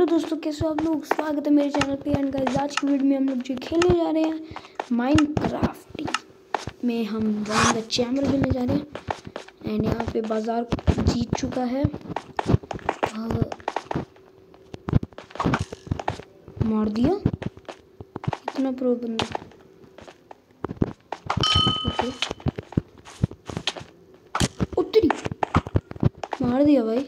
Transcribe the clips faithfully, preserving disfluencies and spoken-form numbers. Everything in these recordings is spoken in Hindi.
दोस्तों, कैसे हो आप लोग। स्वागत है मेरे चैनल पे। एंड गाइस, आज की वीडियो में हम लोग जो खेलने जा रहे हैं माइनक्राफ्ट में हम वन द चैमर खेलने जा रहे हैं। एंड यहाँ पे बाजार जीत चुका है। मार दिया इतना प्रो बंदा। ओके उत्तरी मार दिया भाई।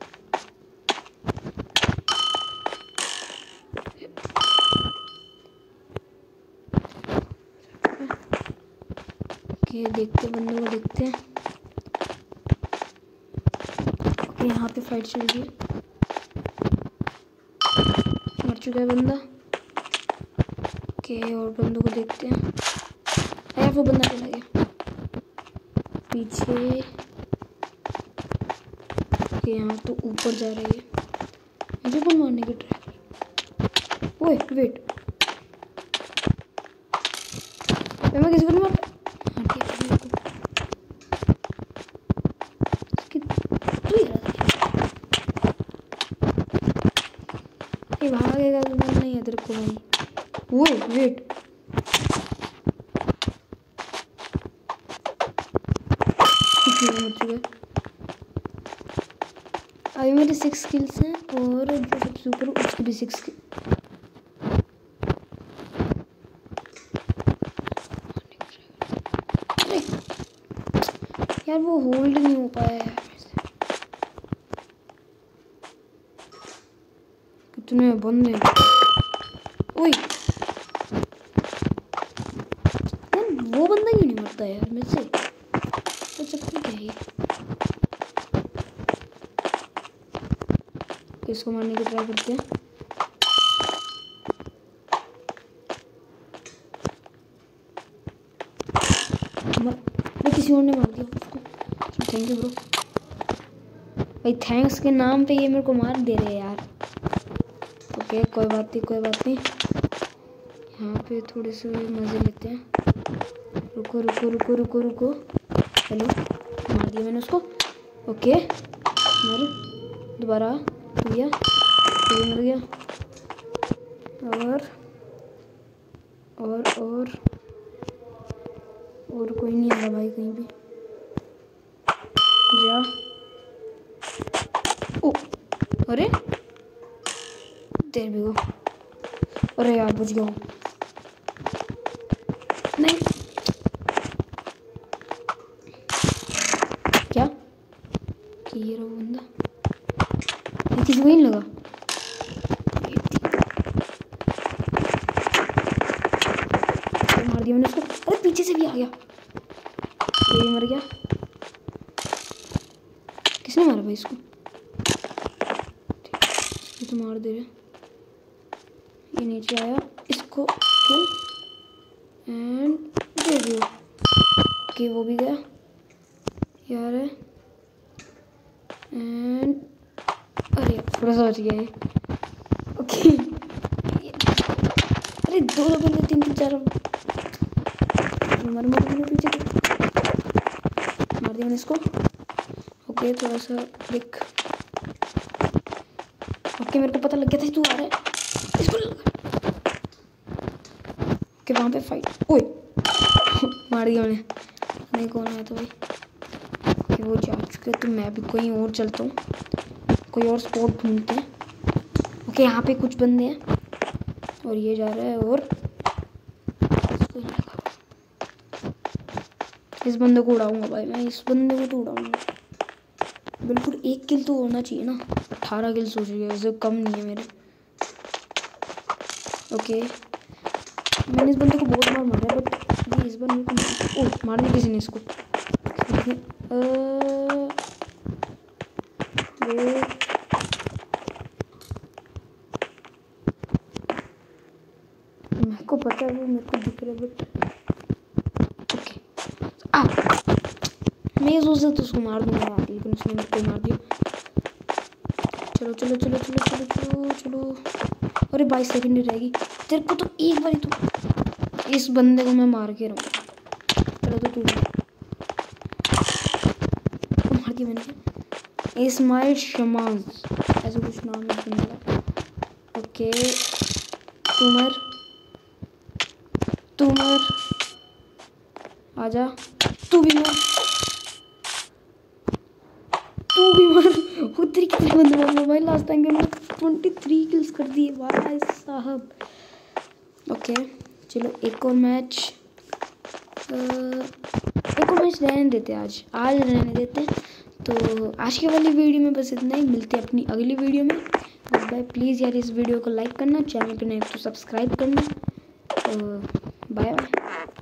ओके देखते हैं बंदे को, देखते हैं। ओके यहाँ पे फाइट चल रही है। मर चुका है बंदा। ओके और बंदों को देखते हैं। अरे वो बंदा चला गया पीछे। ओके यहाँ तो ऊपर जा रही है। मुझे कौन मारने की ट्राई कर। ओए वेट, मैं किसी को नहीं मार। भागेगा तो नहीं है तेरे को भाई। ओए वेट, अभी मेरे सिक्स स्किल्स हैं और जो सबसे ऊपर उसकी भी सिक्स। यार वो होल्ड नहीं हो पाया यार। कितने बंदे। ओए वो बंदा क्यों नहीं मरता यार मेरे से। तो चक्कर क्या है ये। किसको मारने की ट्राई करते हैं। अरे किसी और ने मार दिया उसको। थैंक यू ब्रो भाई। थैंक्स के नाम पे ये मेरे को मार दे रहे यार। ओके कोई बात नहीं, कोई बात नहीं। यहाँ पे थोड़े से मज़े लेते हैं। रुको रुको रुको रुको रुको। हेलो, मार दिया मैंने उसको। ओके मर, दोबारा दिया, ये मर गया। और और और और कोई नहीं आ रहा भाई कहीं भी। जा। ओ अरे देर भी गो। अरे यार बुझ गया। नहीं क्या कि ये रहा बंदा। ये किसी को नहीं लगा। मार दिया मैंने उसको। अरे पीछे से भी आ गया। ये भी मर गया। किसने मारा भाई इसको। ये तो मार दे रहे। ये नीचे आया, इसको किल एंड दे दियो। ओके वो भी गया यार है। एंड अरे थोड़ा सा बच गया है। ओके अरे दो दो बंदे, तीन तीन चार मर मर मर पीछे मार दिया मैंने इसको। ओके थोड़ा सा देख। ओके मेरे को पता लग गया था तू आ रहा है। इसको ओके वहाँ पे फाइट। ओए मार दिया मैंने। नहीं कौन आया था भाई। कि वो जा चुके तो मैं भी कोई और चलता हूँ, कोई और स्पॉट ढूंढते हैं। ओके यहाँ पे कुछ बंदे हैं और ये जा रहा है। और इस बंदे को उड़ाऊंगा भाई मैं। इस बंदे को तो उड़ाऊंगा बिल्कुल। एक किल तो होना चाहिए ना। अठारह किल सोच रही है, वैसे कम नहीं है मेरे। ओके मैंने इस बंदे को बहुत बार मारा बट ये इस बार मेरे को ओह मार दिया किसी ने इसको। मेरे को पता है वो मेरे को दिख रहा है बट ओके आ मैं ये सोच रहा था उसको मार दूंगा यार, लेकिन उसने मेरे को मार दिया। चलो चलो चलो चलो चलो चलो चलो। अरे बाईस सेकंड ही रहेगी तेरे को तो एक बार ही तो। इस बंदे को मैं मार के रहूँगा। चलो तो तू मार दिया मैंने। इस्माइल शमाज ऐसा कुछ नाम है बंदे का। ओके तू मर, तू मर, आजा, तू भी मर, तू भी मर। उतरी कितने बंदे मार रहे भाई, लास्ट टाइम में ट्वेंटी थ्री किल्स कर दिए भाई साहब। ओके चलो एक और मैच, एक और मैच रहने देते हैं, आज आज रहने देते हैं। तो आज के वाली वीडियो में बस इतना ही, मिलते हैं अपनी अगली वीडियो में। बाय। प्लीज़ यार इस वीडियो को लाइक करना, चैनल पे नए तो सब्सक्राइब करना। Bye bye.